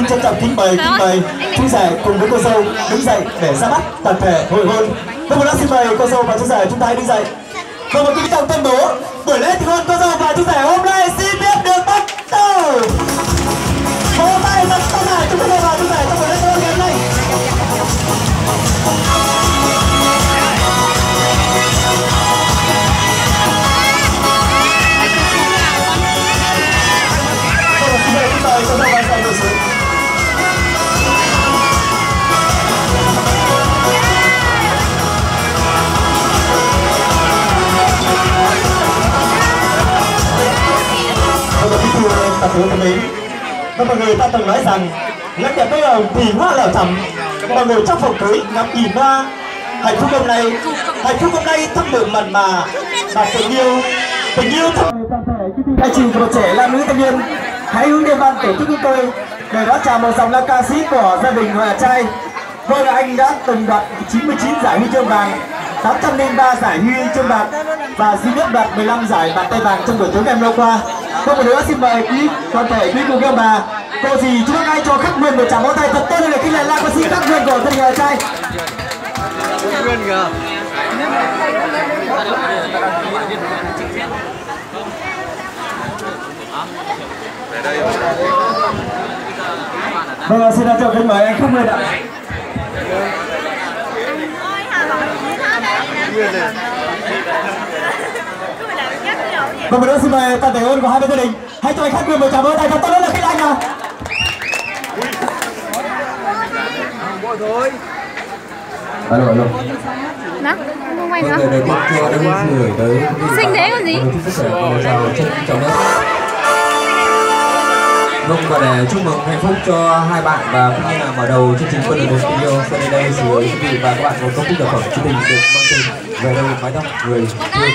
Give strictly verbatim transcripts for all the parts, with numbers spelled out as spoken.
trân trọng kính mời kính mời chú rể cùng với cô dâu đứng dậy để ra mắt toàn thể hội hôn. Vâng, một lát xin mời cô dâu và chú rể chúng ta hãy đứng dậy. Vâng, một kính trọng tuyên bố buổi lễ thành hôn cô dâu và chú rể hôm nay xin phép được bắt đầu. Vỗ tay thật to dài chúc cô dâu và chú rể trong buổi lễ thành hôn ngày hôm nay. Mời cô dâu và chú rể ngồi xuống. Vâng, kính thưa tất cả quý vị, mọi người ta từng nói rằng nét đẹp bây giờ thì hoa lở thắm, mọi người trong phòng cưới ngắm nhìn hoa. Hạnh phúc hôm nay, hạnh phúc hôm nay thắm đượm mặn mà và tình yêu, tình yêu thật. Anh chị và trẻ nam nữ thanh niên hãy hướng đến ban tổ chức chúng tôi để đó chào một dòng là ca sĩ của gia đình nhà trai. Vâng, anh đã từng đoạt chín mươi chín giải huy chương vàng, tám trăm lẻ ba giải huy chương bạc và duy nhất đoạt mười lăm giải bàn tay vàng trong buổi tối ngày hôm qua. Vâng, một nữa xin mời quý toàn thể quý cô các bà, cô dì chú bác ai cho Khắc Nguyên một tràng pháo tay thật tốt lên để khích lệ la ca sĩ Khắc Nguyên của gia đình nhà trai. Vâng, xin cho kính mời anh Khắc Nguyên ạ. Vâng, một nữa xin mời toàn thể hôn của hai bên gia đình hãy cho anh Khắc Nguyên một tràng pháo tay thật tốt lên là khích lệ anh nào. Alo, alo. Đó, không quay nữa. Người đầu tiên cho đã gửi tới Xinh thế còn gì? Vâng, và để chúc mừng hạnh phúc cho hai bạn và cũng như là mở đầu chương trình Quân Đội Tình Yêu, sau đây đây xin mời quý vị và các bạn một công thức đặc phẩm trữ tình được mang tên Về Đâu Mái Tóc Người Thương.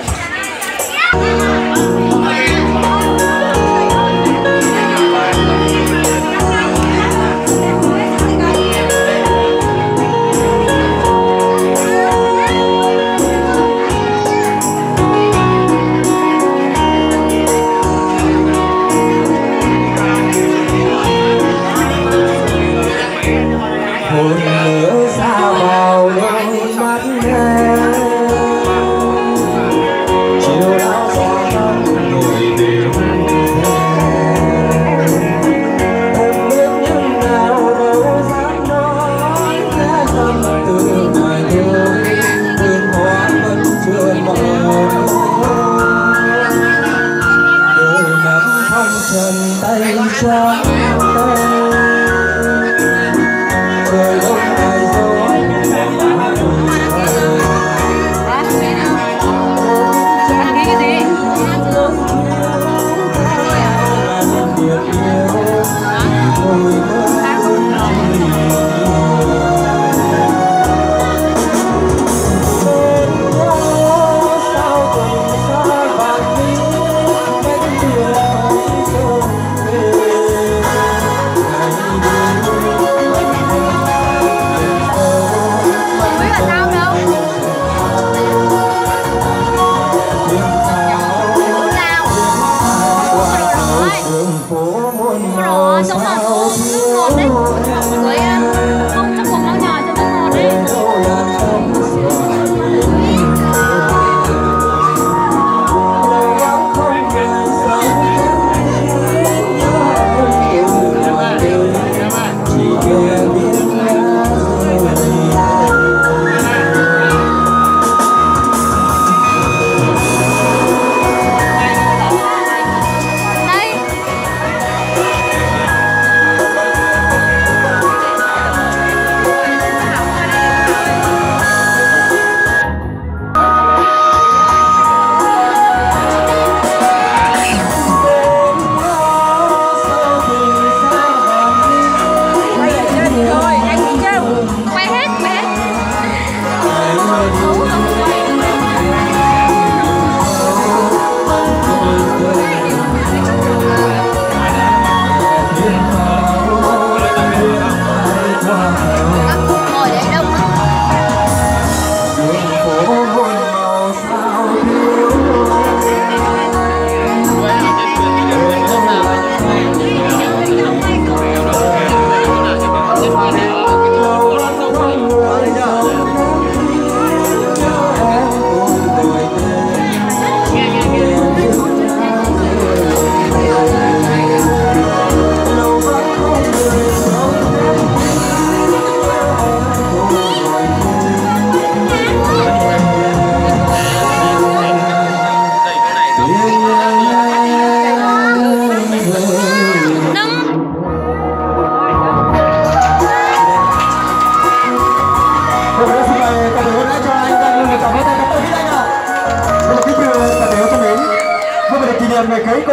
Hồn nhớ xa vào đôi mắt em, chiều nào gió nắng ngồi đêm xem. Em biết nhưng nào đâu dám nói khẽ thầm từ ngoài đường, hương hoa vẫn chưa mở. Đôi nắng phong trần tay trắng trời đông ngày gió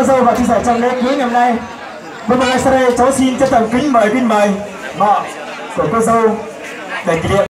dâu và chia sẻ trong lễ cưới ngày hôm nay. Vâng, ngay sau đây cháu xin chân thành kính mời kính mời vợ của cô dâu để kỷ niệm.